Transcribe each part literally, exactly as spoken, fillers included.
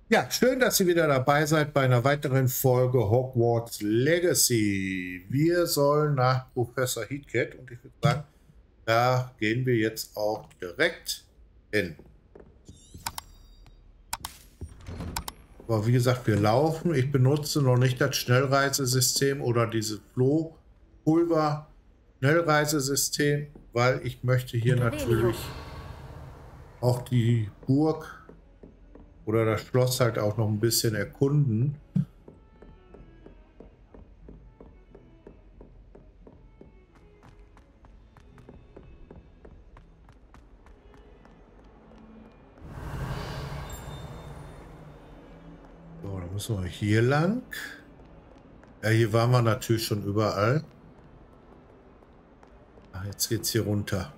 Ja, schön, dass ihr wieder dabei seid bei einer weiteren Folge Hogwarts Legacy. Wir sollen nach Professor Heathcat und ich würde sagen, da gehen wir jetzt auch direkt hin. Aber wie gesagt, wir laufen. Ich benutze noch nicht das Schnellreisesystem oder dieses Flohpulver-Schnellreisesystem, weil ich möchte hier natürlich auch die Burg oder das Schloss halt auch noch ein bisschen erkunden. So, dann müssen wir hier lang. Ja, hier waren wir natürlich schon überall. Ach, jetzt geht's hier runter.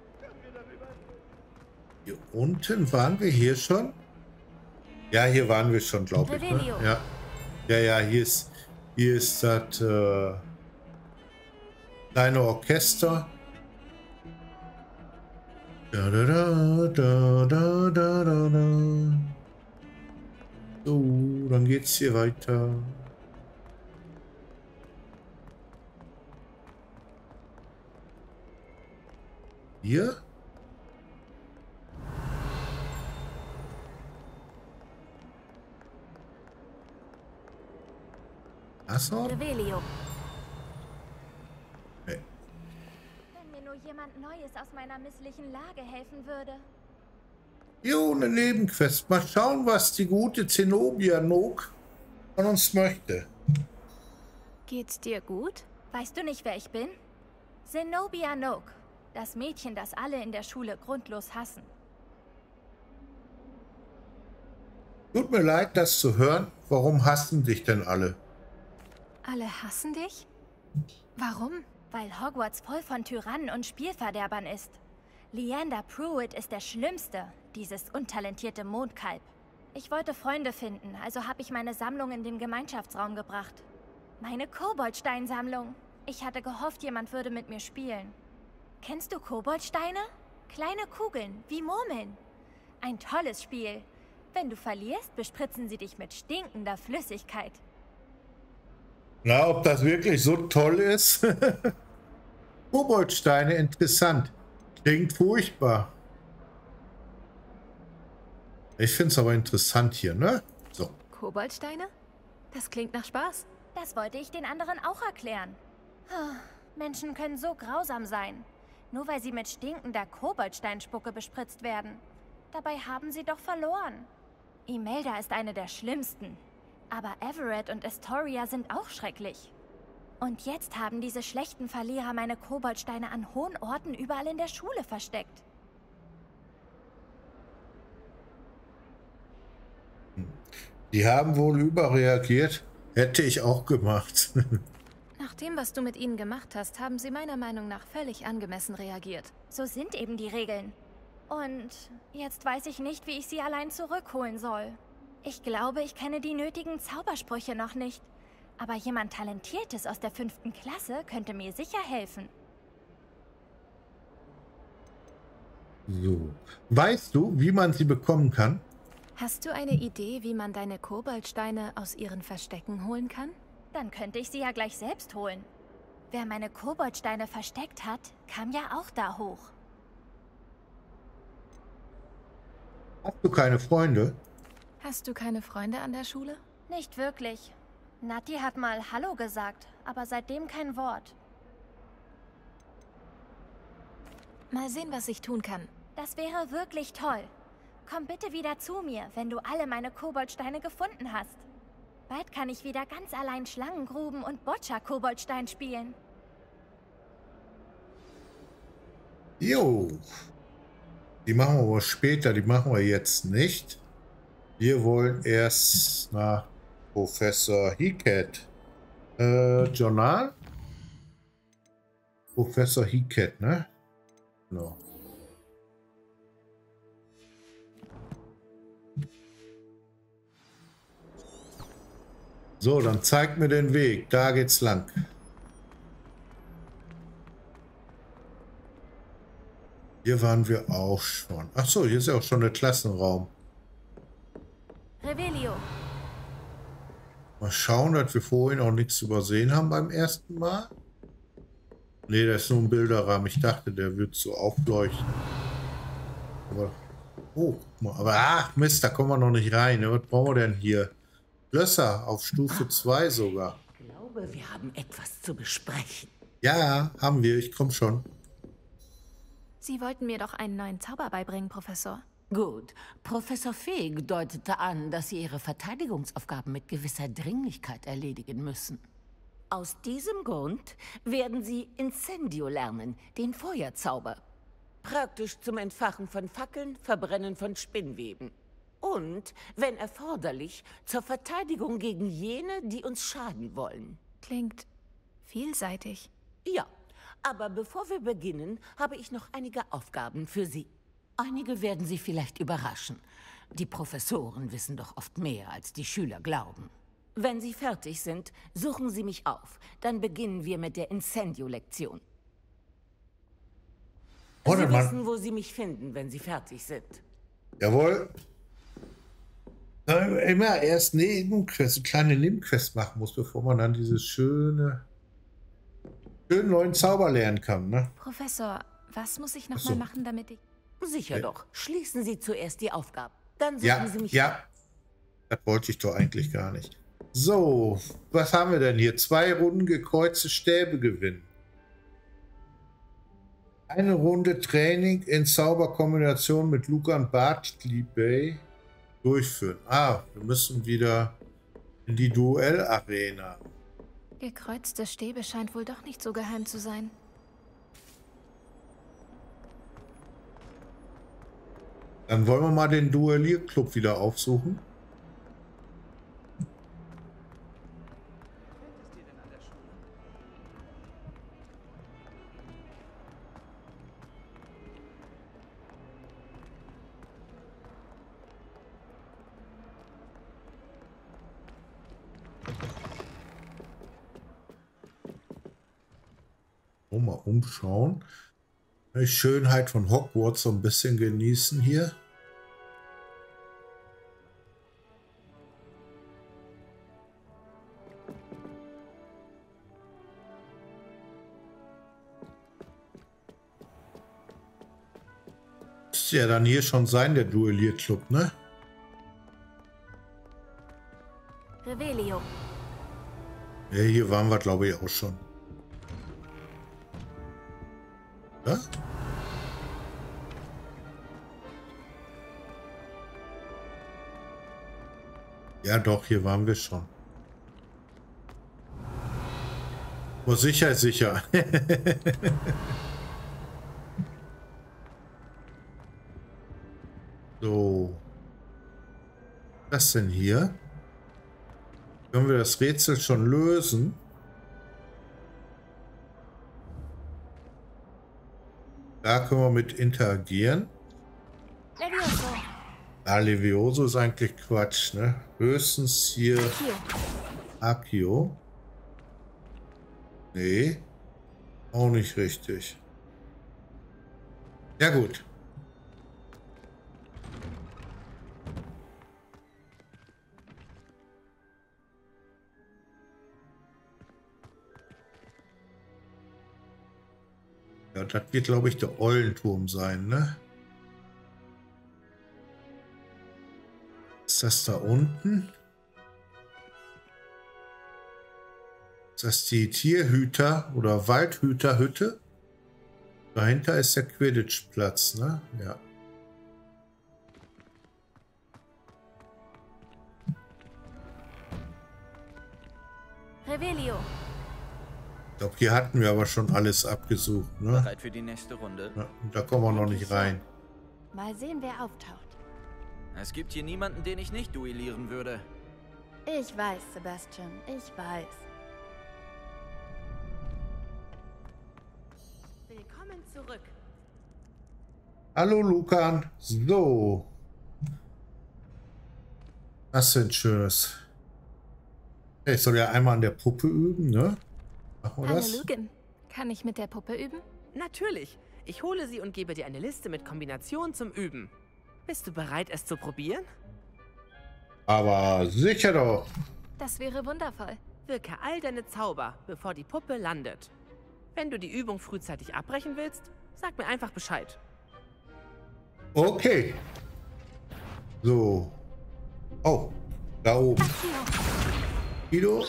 Hier unten waren wir hier schon? Ja, hier waren wir schon, glaube ich. Ne? Ja. Ja, ja, hier ist, hier ist das äh, kleine Orchester. Da, da, da, da, da, da, da, da. So, dann geht's hier weiter. Hier? Achso? Revelio. Nee. Wenn mir nur jemand Neues aus meiner misslichen Lage helfen würde. Jo, eine Nebenquest. Mal schauen, was die gute Zenobia Nook von uns möchte. Geht's dir gut? Weißt du nicht, wer ich bin? Zenobia Nook. Das Mädchen, das alle in der Schule grundlos hassen. Tut mir leid, das zu hören. Warum hassen dich denn alle? Alle hassen dich? Warum? Weil Hogwarts voll von Tyrannen und Spielverderbern ist. Leander Pruitt ist der Schlimmste, dieses untalentierte Mondkalb. Ich wollte Freunde finden, also habe ich meine Sammlung in den Gemeinschaftsraum gebracht. Meine Koboldsteinsammlung. Ich hatte gehofft, jemand würde mit mir spielen. Kennst du Koboldsteine? Kleine Kugeln, wie Murmeln. Ein tolles Spiel. Wenn du verlierst, bespritzen sie dich mit stinkender Flüssigkeit. Na, ob das wirklich so toll ist? Koboldsteine, interessant. Klingt furchtbar. Ich finde es aber interessant hier, ne? So. Koboldsteine? Das klingt nach Spaß. Das wollte ich den anderen auch erklären. Menschen können so grausam sein. Nur weil sie mit stinkender Koboldsteinspucke bespritzt werden. Dabei haben sie doch verloren. Imelda ist eine der schlimmsten. Aber Everett und Astoria sind auch schrecklich. Und jetzt haben diese schlechten Verlierer meine Koboldsteine an hohen Orten überall in der Schule versteckt. Die haben wohl überreagiert. Hätte ich auch gemacht. Nach dem, was du mit ihnen gemacht hast, haben sie meiner Meinung nach völlig angemessen reagiert. So sind eben die Regeln. Und jetzt weiß ich nicht, wie ich sie allein zurückholen soll. Ich glaube, ich kenne die nötigen Zaubersprüche noch nicht. Aber jemand Talentiertes aus der fünften Klasse könnte mir sicher helfen. So. Weißt du, wie man sie bekommen kann? Hast du eine Idee, wie man deine Koboldsteine aus ihren Verstecken holen kann? Dann könnte ich sie ja gleich selbst holen. Wer meine Koboldsteine versteckt hat, kam ja auch da hoch. Hast du keine Freunde? Hast du keine Freunde an der Schule? Nicht wirklich. Natti hat mal Hallo gesagt, aber seitdem kein Wort. Mal sehen, was ich tun kann. Das wäre wirklich toll. Komm bitte wieder zu mir, wenn du alle meine Koboldsteine gefunden hast. Bald kann ich wieder ganz allein Schlangengruben und Boccia-Koboldstein spielen. Jo. Die machen wir aber später, die machen wir jetzt nicht. Wir wollen erst nach Professor Heathcat. Äh, Journal? Professor Heathcat, ne? No. So, dann zeig mir den Weg. Da geht's lang. Hier waren wir auch schon. Ach so, hier ist ja auch schon der Klassenraum. Revelio. Mal schauen, dass wir vorhin auch nichts übersehen haben beim ersten Mal. Ne, das ist nur ein Bilderrahmen. Ich dachte, der wird so aufleuchten. Aber, oh, guck mal. Aber, ach Mist, da kommen wir noch nicht rein. Was brauchen wir denn hier? Schlösser auf Stufe zwei sogar. Ich glaube, wir haben etwas zu besprechen. Ja, haben wir. Ich komme schon. Sie wollten mir doch einen neuen Zauber beibringen, Professor. Gut. Professor Fig deutete an, dass Sie Ihre Verteidigungsaufgaben mit gewisser Dringlichkeit erledigen müssen. Aus diesem Grund werden Sie Incendio lernen, den Feuerzauber. Praktisch zum Entfachen von Fackeln, Verbrennen von Spinnweben. Und, wenn erforderlich, zur Verteidigung gegen jene, die uns schaden wollen. Klingt vielseitig. Ja, aber bevor wir beginnen, habe ich noch einige Aufgaben für Sie. Einige werden Sie vielleicht überraschen. Die Professoren wissen doch oft mehr, als die Schüler glauben. Wenn Sie fertig sind, suchen Sie mich auf. Dann beginnen wir mit der Incendio-Lektion. Oh, Sie Mann. wissen, wo Sie mich finden, wenn Sie fertig sind. Jawohl. Äh, Immer erst Nebenquest, eine kleine Nebenquest machen muss, bevor man dann dieses schöne, schönen neuen Zauber lernen kann, ne? Professor, was muss ich noch Ach so. mal machen, damit ich... Sicher Ja. doch. Schließen Sie zuerst die Aufgabe. Dann suchen Ja, Sie mich ja. auf. Das wollte ich doch eigentlich gar nicht. So, was haben wir denn hier? Zwei Runden gekreuzte Stäbe gewinnen. Eine Runde Training in Zauberkombination mit Lucan Bartley Bay durchführen. Ah, wir müssen wieder in die Duellarena. Gekreuzte Stäbe scheint wohl doch nicht so geheim zu sein. Dann wollen wir mal den Duellierclub wieder aufsuchen. Oh, mal umschauen. Die Schönheit von Hogwarts so ein bisschen genießen hier. Müsste ja dann hier schon sein, der Duellierclub, ne? Revelio. Ja, hier waren wir, glaube ich, auch schon. Ja? Ja, doch, hier waren wir schon. Oh, sicher, sicher. So. Was denn hier? Können wir das Rätsel schon lösen? Da können wir mit interagieren. Levioso. Ah, Levioso ist eigentlich Quatsch, ne? Höchstens hier Accio. Accio. Nee. Auch nicht richtig. Ja gut. Ja, das wird, glaube ich, der Eulenturm sein, ne? Ist das da unten? Ist das die Tierhüter- oder Waldhüterhütte? Dahinter ist der Quidditch-Platz, ne? Ja. Revelio. Ich glaube, hier hatten wir aber schon alles abgesucht, ne? Bereit für die nächste Runde? Ja, und da kommen wir noch nicht rein. Mal sehen, wer auftaucht. Es gibt hier niemanden, den ich nicht duellieren würde. Ich weiß, Sebastian. Ich weiß. Willkommen zurück. Hallo, Lucan. So. Was denn Schönes? Hey, ich soll ja einmal an der Puppe üben, ne? Machen wir Hallo, das? Lucan. Kann ich mit der Puppe üben? Natürlich. Ich hole sie und gebe dir eine Liste mit Kombinationen zum Üben. Bist du bereit, es zu probieren? Aber sicher doch. Das wäre wundervoll. Wirke all deine Zauber, bevor die Puppe landet. Wenn du die Übung frühzeitig abbrechen willst, sag mir einfach Bescheid. Okay. So. Oh, da oben. Guido.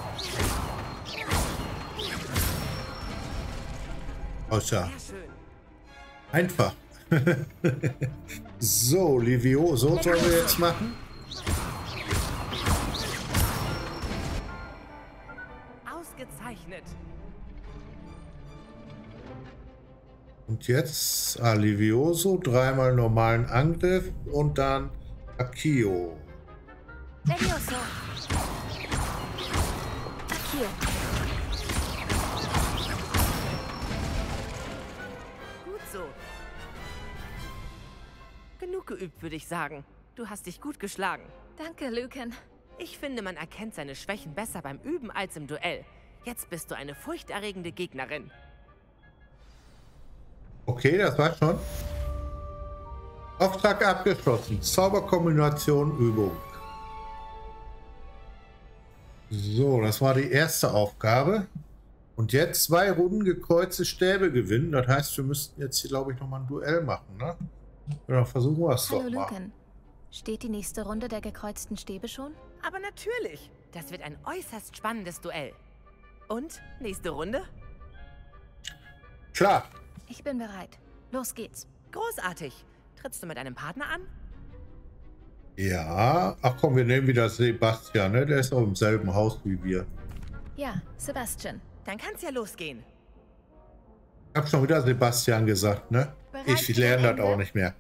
Außer. Sehr schön. Einfach. So, Livio, so sollen wir jetzt machen. Ausgezeichnet. Und jetzt Alivioso, dreimal normalen Angriff und dann Akio. Levioso. Akio. Gut so. Genug geübt, würde ich sagen. Du hast dich gut geschlagen. Danke, Lucan. Ich finde, man erkennt seine Schwächen besser beim Üben als im Duell. Jetzt bist du eine furchterregende Gegnerin. Okay, das war schon. Auftrag abgeschlossen. Zauberkombination Übung. So, das war die erste Aufgabe. Und jetzt zwei Runden gekreuzte Stäbe gewinnen. Das heißt, wir müssten jetzt hier, glaube ich, nochmal ein Duell machen, ne? Oder versuchen wir es doch Hallo, mal. Lucan. Steht die nächste Runde der gekreuzten Stäbe schon? Aber natürlich. Das wird ein äußerst spannendes Duell. Und? Nächste Runde? Klar. Ich bin bereit. Los geht's. Großartig. Trittst du mit einem Partner an? Ja. Ach komm, wir nehmen wieder Sebastian, ne? Der ist auch im selben Haus wie wir. Ja, Sebastian. Dann kann's ja losgehen. Ich hab schon wieder Sebastian gesagt, ne? Bereit Ich für lerne das Ende? auch nicht mehr.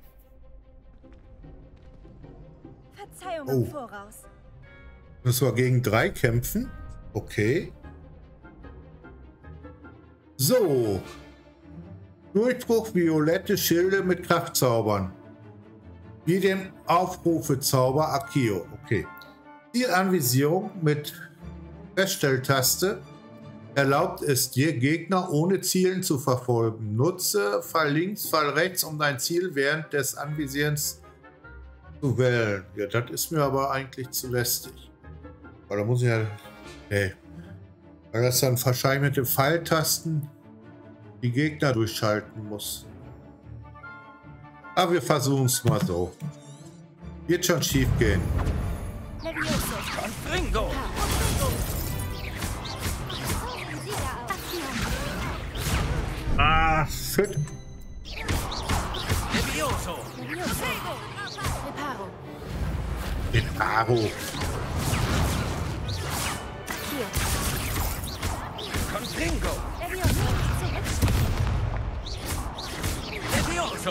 Verzeihung Oh. im Voraus. Müssen wir gegen drei kämpfen? Okay. So. Durchbruch violette Schilde mit Kraftzaubern. Wie dem Aufrufezauber Akio. Okay. Zielanvisierung mit Feststelltaste erlaubt es dir, Gegner ohne Zielen zu verfolgen. Nutze Fall links, Fall rechts, um dein Ziel während des Anvisierens zu wählen. Ja, das ist mir aber eigentlich zu lästig. Weil da muss ich ja... Hey. Weil das dann wahrscheinlich mit den Pfeiltasten die Gegner durchschalten muss. Aber wir versuchen es mal so. Wird schon schief gehen. Levioso. Ringo! Ah, shit. Levioso! Levioso. Reparo. Reparo. Akio. Confringo! Levioso. Levioso!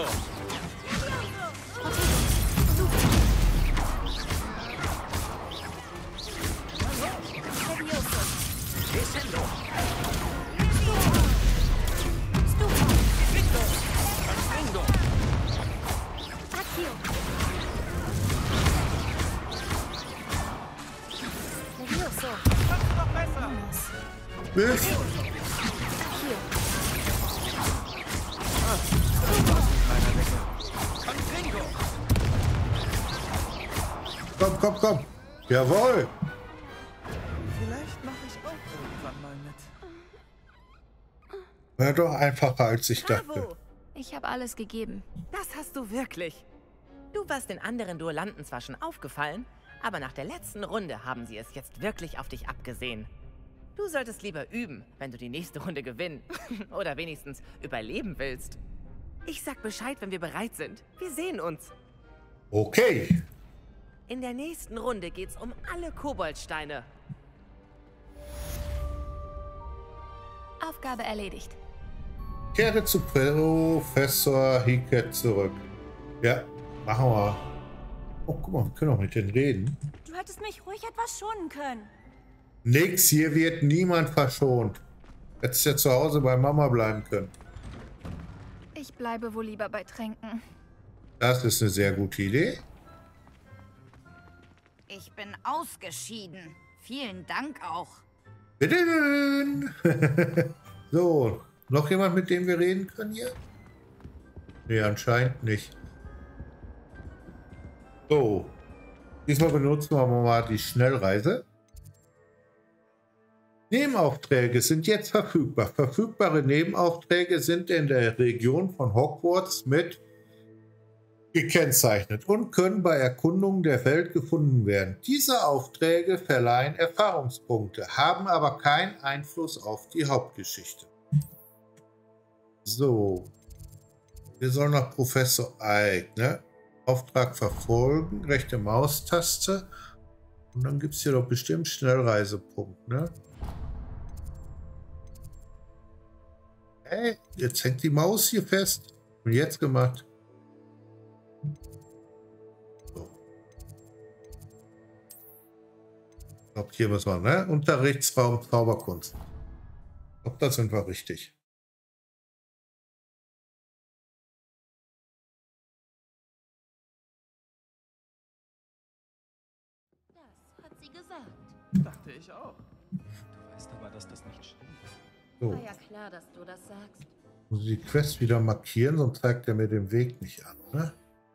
Levioso. Descendo! Stupa. Confringo! Akio. Levioso. Noch besser! Lumos. Bis. Akio. Confringo! Komm, komm, komm. Jawohl. Vielleicht mache ich auch irgendwann mal mit. War doch einfacher, als ich dachte. Bravo! Ich habe alles gegeben. Das hast du wirklich. Du warst den anderen Duellanten zwar schon aufgefallen, aber nach der letzten Runde haben sie es jetzt wirklich auf dich abgesehen. Du solltest lieber üben, wenn du die nächste Runde gewinnen oder wenigstens überleben willst. Ich sag Bescheid, wenn wir bereit sind. Wir sehen uns. Okay. In der nächsten Runde geht's um alle Koboldsteine. Aufgabe erledigt. Kehre zu Professor Hickett zurück. Ja, machen wir. Oh, guck mal, wir können auch mit denen reden. Du hättest mich ruhig etwas schonen können. Nix, hier wird niemand verschont. Hättest ja zu Hause bei Mama bleiben können. Ich bleibe wohl lieber bei Tränken. Das ist eine sehr gute Idee. Ich bin ausgeschieden. Vielen Dank auch. Bitte schön. So, noch jemand, mit dem wir reden können hier? Nee, anscheinend nicht. So, diesmal benutzen wir mal die Schnellreise. Nebenaufträge sind jetzt verfügbar. Verfügbare Nebenaufträge sind in der Region von Hogwarts mit gekennzeichnet und können bei Erkundungen der Welt gefunden werden. Diese Aufträge verleihen Erfahrungspunkte, haben aber keinen Einfluss auf die Hauptgeschichte. So, wir sollen nach Professor Ike, ne? Auftrag verfolgen, rechte Maustaste und dann gibt es hier doch bestimmt Schnellreisepunkt, ne? Hey, jetzt hängt die Maus hier fest. Und jetzt gemacht. So. Ich glaube, hier müssen wir, ne? Unterrichtsraum Zauberkunst. Ich glaube, da sind wir richtig. Das hat sie gesagt. Dachte ich auch. Du weißt aber, dass das nicht stimmt. So. War ja klar, dass du das sagst. Muss ich die Quest wieder markieren, sonst zeigt er mir den Weg nicht an, ne?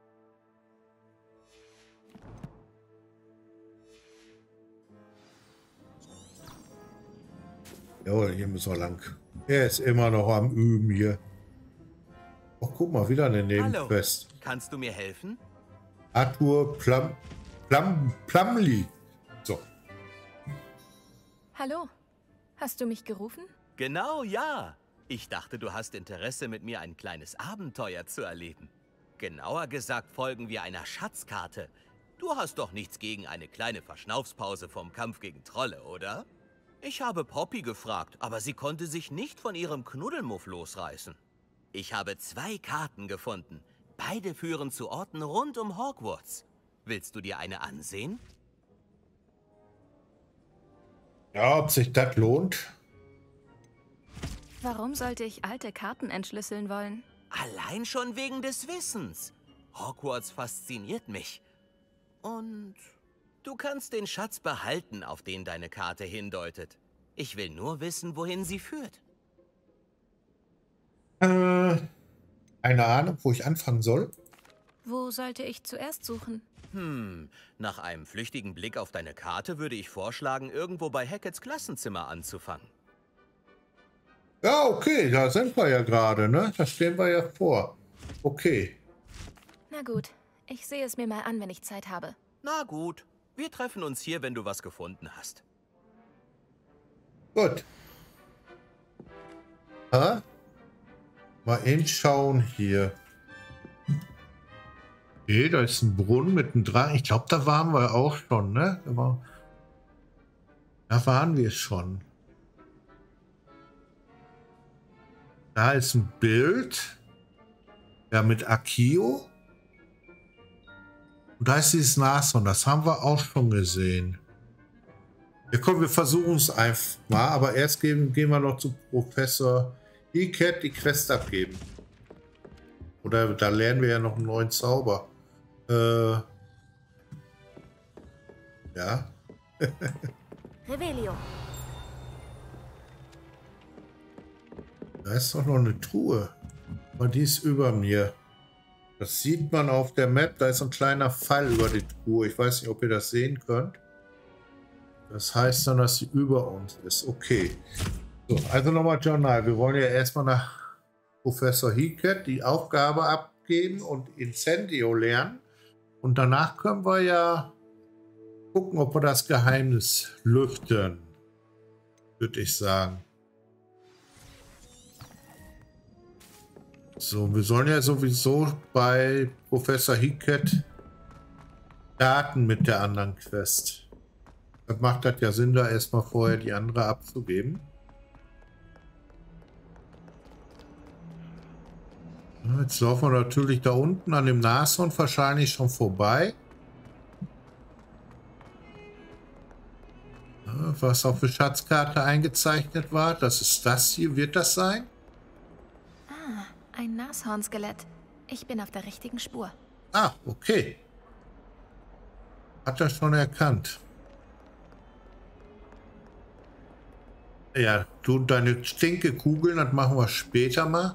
Jawohl, hier müssen wir lang. Er ist immer noch am Üben hier. Oh, guck mal, wieder eine Nebenquest. Hallo, kannst du mir helfen? Arthur Plum, Plum, Plumley. So. Hallo, hast du mich gerufen? Genau, ja. Ich dachte, du hast Interesse, mit mir ein kleines Abenteuer zu erleben. Genauer gesagt folgen wir einer Schatzkarte. Du hast doch nichts gegen eine kleine Verschnaufspause vom Kampf gegen Trolle, oder? Ich habe Poppy gefragt, aber sie konnte sich nicht von ihrem Knuddelmuff losreißen. Ich habe zwei Karten gefunden. Beide führen zu Orten rund um Hogwarts. Willst du dir eine ansehen? Ja, ob sich das lohnt? Warum sollte ich alte Karten entschlüsseln wollen? Allein schon wegen des Wissens. Hogwarts fasziniert mich. Und du kannst den Schatz behalten, auf den deine Karte hindeutet. Ich will nur wissen, wohin sie führt. Äh, eine Ahnung, wo ich anfangen soll? Wo sollte ich zuerst suchen? Hm, nach einem flüchtigen Blick auf deine Karte würde ich vorschlagen, irgendwo bei Hacketts Klassenzimmer anzufangen. Ja, okay, da sind wir ja gerade, ne? Da stehen wir ja vor. Okay. Na gut, ich sehe es mir mal an, wenn ich Zeit habe. Na gut, wir treffen uns hier, wenn du was gefunden hast. Gut. Ha? Mal hinschauen hier. Okay, da ist ein Brunnen mit einem Drachen. Ich glaube, da waren wir auch schon, ne? Da, war... da waren wir schon. Da ist ein Bild. Ja, mit Akio. Und da ist dieses Nashorn. Das haben wir auch schon gesehen. Ja, komm, wir versuchen es einfach mal. Aber erst gehen, gehen wir noch zu Professor Hickett die Quest abgeben. Oder da lernen wir ja noch einen neuen Zauber. Äh. Ja. Revelio. Da ist doch noch eine Truhe. Aber die ist über mir. Das sieht man auf der Map. Da ist ein kleiner Pfeil über die Truhe. Ich weiß nicht, ob ihr das sehen könnt. Das heißt dann, dass sie über uns ist. Okay. So, also nochmal Journal. Wir wollen ja erstmal nach Professor Hickett die Aufgabe abgeben und Incendio lernen. Und danach können wir ja gucken, ob wir das Geheimnis lüften. Würde ich sagen. So, wir sollen ja sowieso bei Professor Hickett starten mit der anderen Quest. Das macht das ja Sinn, da erstmal vorher die andere abzugeben. Jetzt laufen wir natürlich da unten an dem Nashorn wahrscheinlich schon vorbei. Was auf der Schatzkarte eingezeichnet war, das ist das hier. Wird das sein? Ah, ein Nashornskelett. Ich bin auf der richtigen Spur. Ah, okay. Hat er schon erkannt. Ja, du und deine Stinkekugeln, das machen wir später mal.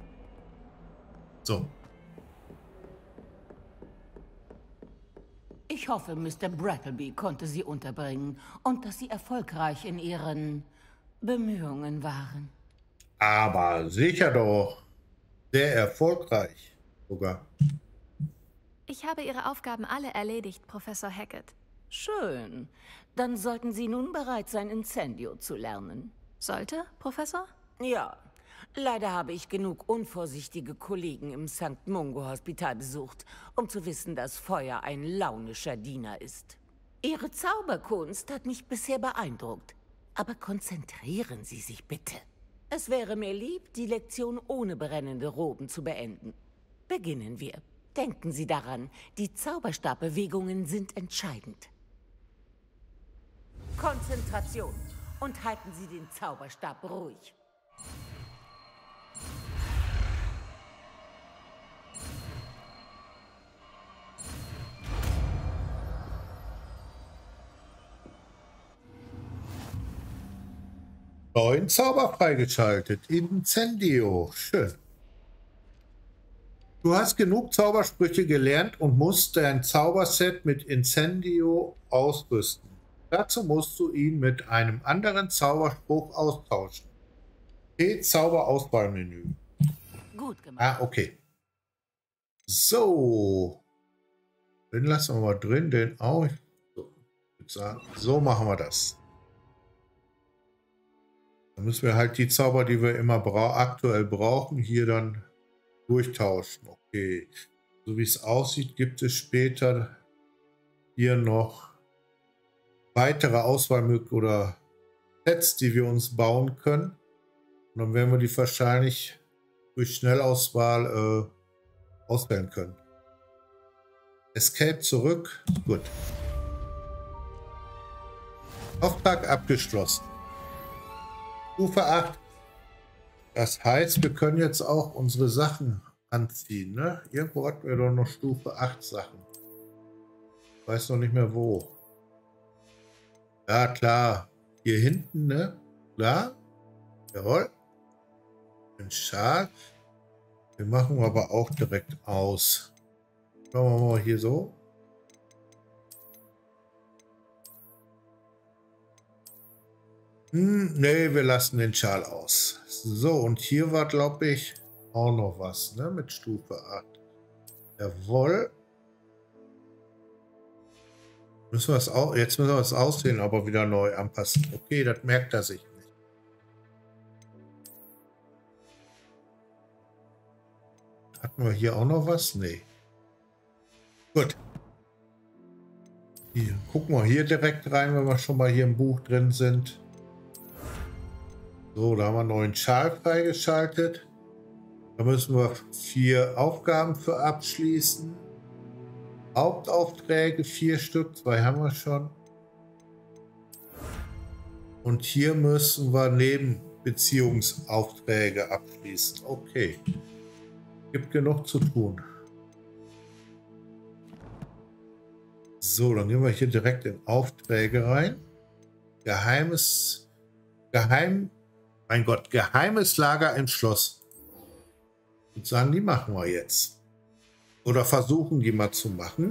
So. Ich hoffe, Mister Brattleby konnte Sie unterbringen und dass Sie erfolgreich in Ihren Bemühungen waren. Aber sicher doch. Sehr erfolgreich sogar. Ich habe Ihre Aufgaben alle erledigt, Professor Hackett. Schön. Dann sollten Sie nun bereit sein, Incendio zu lernen. Sollte, Professor? Ja. Leider habe ich genug unvorsichtige Kollegen im Sankt Mungo Hospital besucht, um zu wissen, dass Feuer ein launischer Diener ist. Ihre Zauberkunst hat mich bisher beeindruckt. Aber konzentrieren Sie sich bitte. Es wäre mir lieb, die Lektion ohne brennende Roben zu beenden. Beginnen wir. Denken Sie daran, die Zauberstabbewegungen sind entscheidend. Konzentration und halten Sie den Zauberstab ruhig. Neuen Zauber freigeschaltet. Incendio. Schön. Du hast genug Zaubersprüche gelernt und musst dein Zauberset mit Incendio ausrüsten. Dazu musst du ihn mit einem anderen Zauberspruch austauschen. Okay, Zauberauswahlmenü. Gut gemacht. Ah, okay. So. Den lassen wir mal drin, den auch. So, ich würde sagen, so machen wir das. Dann müssen wir halt die Zauber, die wir immer bra aktuell brauchen, hier dann durchtauschen. Okay. So wie es aussieht, gibt es später hier noch weitere Auswahlmöglichkeiten oder Sets, die wir uns bauen können. Und dann werden wir die wahrscheinlich durch Schnellauswahl äh, auswählen können. Escape zurück. Gut. Auftrag abgeschlossen. Stufe acht. Das heißt, wir können jetzt auch unsere Sachen anziehen. Ne? Irgendwo hatten wir doch noch Stufe acht Sachen. Ich weiß noch nicht mehr wo. Ja, klar. Hier hinten, ne? Klar. Jawohl. Den Schal. Den machen wir aber auch direkt aus. Schauen wir mal hier so. Hm, nee, wir lassen den Schal aus. So, und hier war, glaube ich, auch noch was, ne? Mit Stufe acht. Jawohl. Müssen wir es auch, jetzt müssen wir das Aussehen aber wieder neu anpassen. Okay, das merkt er sich nicht. Hatten wir hier auch noch was? Nee. Gut. Hier, gucken wir hier direkt rein, wenn wir schon mal hier im Buch drin sind. So, da haben wir einen neuen Schal freigeschaltet. Da müssen wir vier Aufgaben für abschließen. Hauptaufträge, vier Stück, zwei haben wir schon. Und hier müssen wir Nebenbeziehungsaufträge abschließen. Okay. Gibt genug zu tun. So, dann gehen wir hier direkt in Aufträge rein. Geheimes, geheim, mein Gott, geheimes Lager im Schloss. Und sagen, die machen wir jetzt. Oder versuchen die mal zu machen.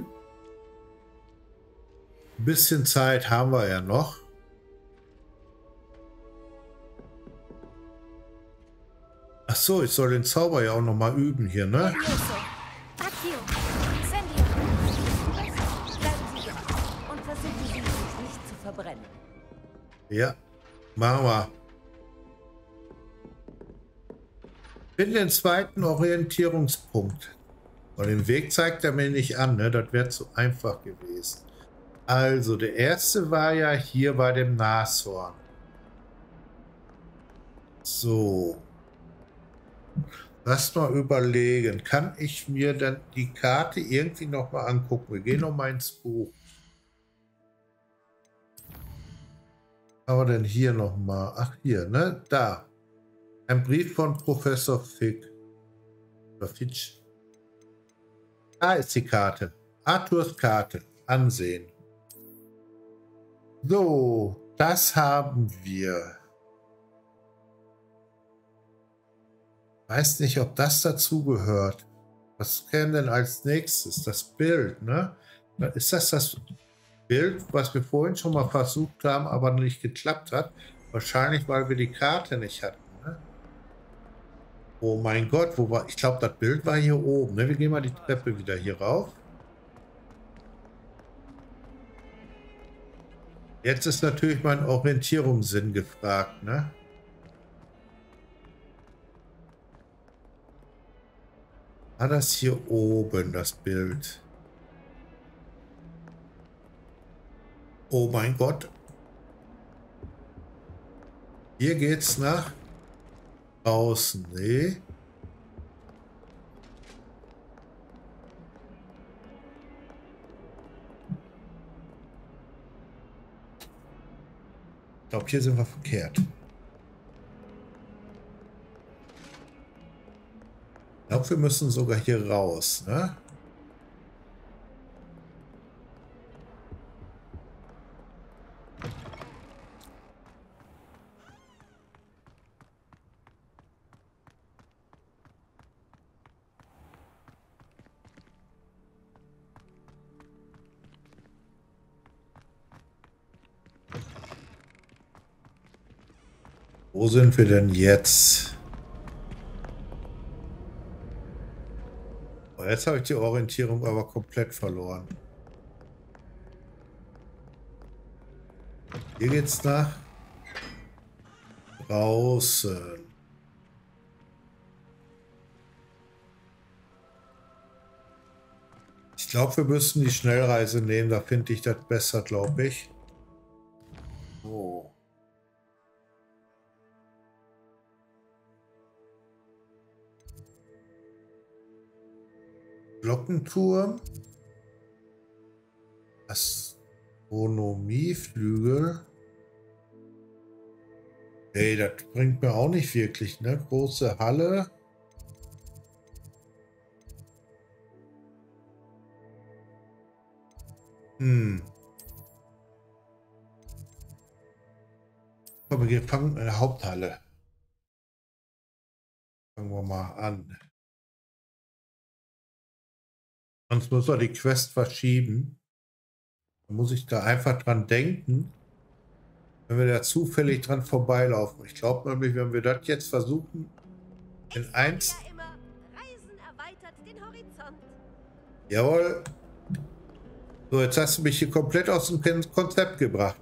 Ein bisschen Zeit haben wir ja noch. Ach so, ich soll den Zauber ja auch noch mal üben hier, ne? Und versuchen Sie, sich nicht zu verbrennen. Ja, machen wir. Finde den zweiten Orientierungspunkt. Und den Weg zeigt er mir nicht an, ne? Das wäre zu einfach gewesen. Also, der erste war ja hier bei dem Nashorn. So. Lass mal überlegen. Kann ich mir dann die Karte irgendwie noch mal angucken? Wir gehen noch mal ins Buch. Was haben wir denn hier noch mal? Ach, hier, ne? Da. Ein Brief von Professor Fig. Oder Fitch. Da ist die Karte. Arthurs Karte. Ansehen. So, das haben wir. Weiß nicht, ob das dazu gehört. Was käme denn als nächstes? Das Bild, ne? Ist das das Bild, was wir vorhin schon mal versucht haben, aber nicht geklappt hat? Wahrscheinlich, weil wir die Karte nicht hatten. Ne? Oh mein Gott, wo war... Ich glaube, das Bild war hier oben. Ne? Wir gehen mal die Treppe wieder hier rauf. Jetzt ist natürlich mein Orientierungssinn gefragt, ne? War das hier oben, das Bild? Oh mein Gott. Hier geht's nach draußen. Nee. Ich glaube, hier sind wir verkehrt. Ich glaube, wir müssen sogar hier raus, ne? Wo sind wir denn jetzt? Oh, jetzt habe ich die Orientierung aber komplett verloren. Hier geht's nach draußen. Ich glaube, wir müssen die Schnellreise nehmen. Da finde ich das besser, glaube ich. So. Glockenturm. Astronomieflügel. Hey, das bringt mir auch nicht wirklich, ne? Große Halle. Hm. Komm, wir fangen in der Haupthalle. Fangen wir mal an. Sonst muss er die Quest verschieben. Da muss ich da einfach dran denken, wenn wir da zufällig dran vorbeilaufen. Ich glaube nämlich, wenn wir das jetzt versuchen, in eins... Reisen erweitert den Horizont. Jawohl. So, jetzt hast du mich hier komplett aus dem Konzept gebracht.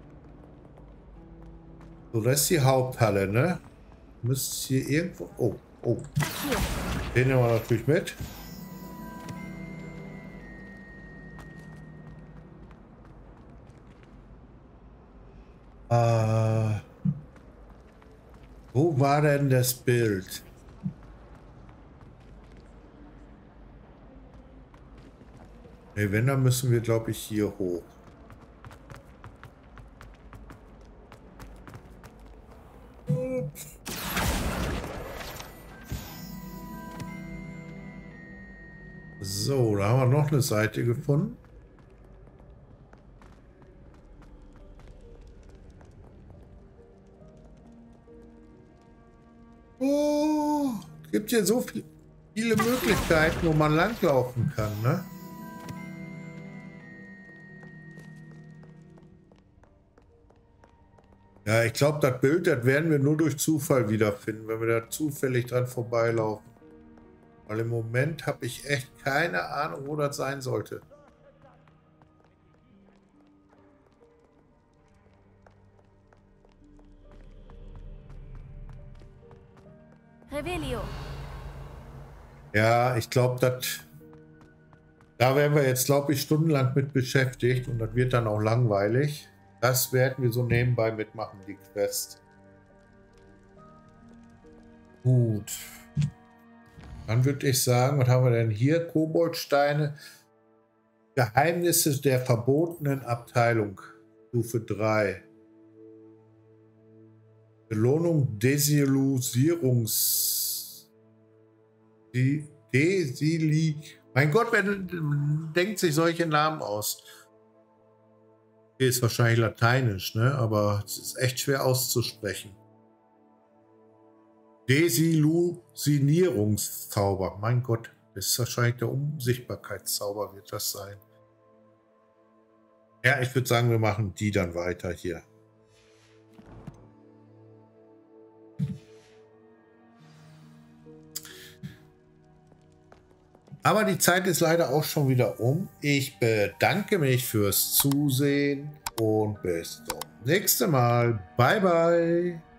So, das ist die Haupthalle, ne? Müsste hier irgendwo... Oh, oh. Den nehmen wir natürlich mit. Äh, wo war denn das Bild? Ne, wenn, dann müssen wir, glaube ich, hier hoch. So, da haben wir noch eine Seite gefunden. Oh, es gibt hier so viel, viele Möglichkeiten, wo man langlaufen kann, ne? Ja, ich glaube, das Bild, das werden wir nur durch Zufall wiederfinden, wenn wir da zufällig dran vorbeilaufen. Weil im Moment habe ich echt keine Ahnung, wo das sein sollte. Revelio. Ja, ich glaube, das... Da werden wir jetzt, glaube ich, stundenlang mit beschäftigt und das wird dann auch langweilig. Das werden wir so nebenbei mitmachen, die Quest. Gut. Dann würde ich sagen, was haben wir denn hier? Koboldsteine. Geheimnisse der verbotenen Abteilung. Stufe drei. Belohnung Desillusierungs... Die Desili... Mein Gott, wer denkt sich solche Namen aus? Hier ist wahrscheinlich lateinisch, ne? Aber es ist echt schwer auszusprechen. Desillusionierungszauber. Mein Gott, das ist wahrscheinlich der Unsichtbarkeitszauber, wird das sein. Ja, ich würde sagen, wir machen die dann weiter hier. Aber die Zeit ist leider auch schon wieder um. Ich bedanke mich fürs Zusehen und bis zum nächsten Mal. Bye, bye.